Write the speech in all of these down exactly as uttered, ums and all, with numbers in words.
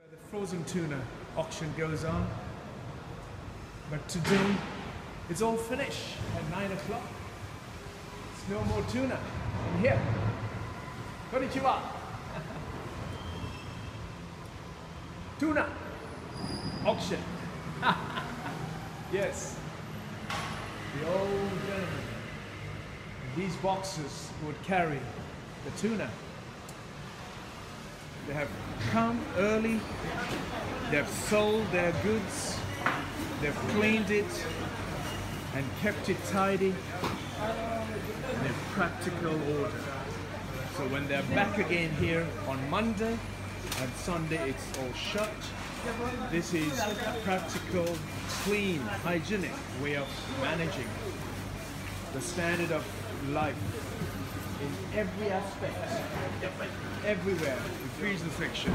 The frozen tuna auction goes on, but today it's all finished at nine o'clock. It's no more tuna in here. Konnichiwa. Tuna auction. Yes, the old gentleman. These boxes would carry the tuna. They have come early, they've sold their goods, they've cleaned it and kept it tidy in practical order. So when they're back again here on Monday and Sunday it's all shut. This is a practical, clean, hygienic way of managing the standard of life in every aspect, everywhere. The freezer section.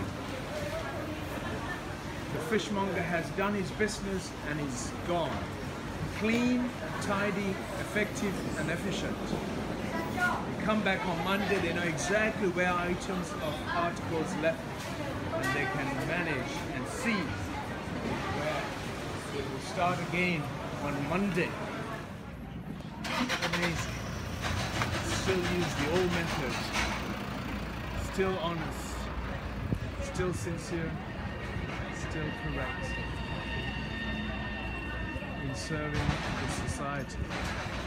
The fishmonger has done his business and is gone. Clean, tidy, effective and efficient. They come back on Monday, they know exactly where items of articles left and they can manage and see where it will start again on Monday. Amazing. Still use the old methods, still honest, still sincere, still correct in serving the society.